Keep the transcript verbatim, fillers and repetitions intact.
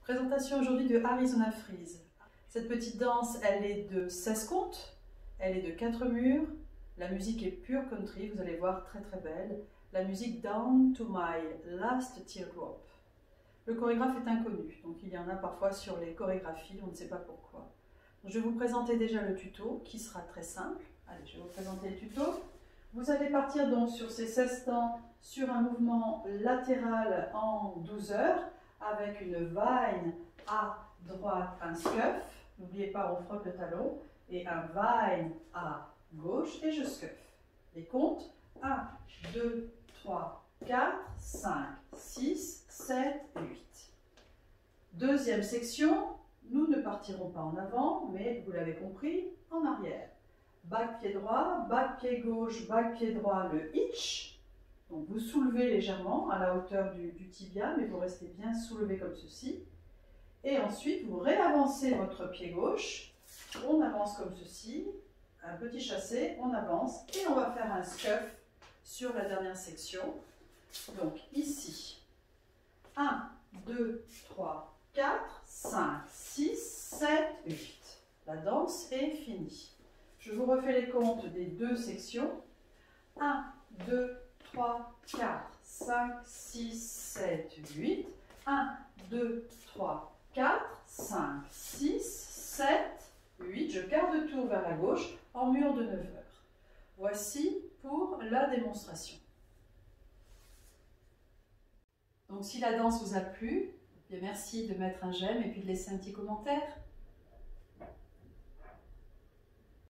Présentation aujourd'hui de Arizona Freeze. Cette petite danse, elle est de seize comptes, elle est de quatre murs, la musique est pure country, vous allez voir, très très belle. La musique Down to My Last Teardrop. Le chorégraphe est inconnu, donc il y en a parfois sur les chorégraphies, on ne sait pas pourquoi. Je vais vous présenter déjà le tuto qui sera très simple. Allez, je vais vous présenter le tuto. Vous allez partir donc sur ces seize temps sur un mouvement latéral en douze heures avec une vine à droite, un scuff. N'oubliez pas, on frotte le talon. Et un vine à gauche et je scuff. Les comptes un, deux, trois, quatre, cinq, six, sept et huit. Deuxième section, nous ne partirons pas en avant, mais vous l'avez compris, en arrière. Back pied droit, back pied gauche, back pied droit, le hitch. Donc vous soulevez légèrement à la hauteur du, du tibia, mais vous restez bien soulevé comme ceci. Et ensuite, vous réavancez votre pied gauche. On avance comme ceci, un petit chassé, on avance et on va faire un scuff sur la dernière section. Donc ici, un, deux, trois, quatre, cinq, six, sept, huit. La danse est finie. Je vous refais les comptes des deux sections. un, deux, trois, quatre, cinq, six, sept, huit. un, deux, trois, quatre, cinq, six, sept, huit. Je garde tour vers la gauche en mur de neuf heures. Voici pour la démonstration. Donc si la danse vous a plu, bien merci de mettre un j'aime et puis de laisser un petit commentaire.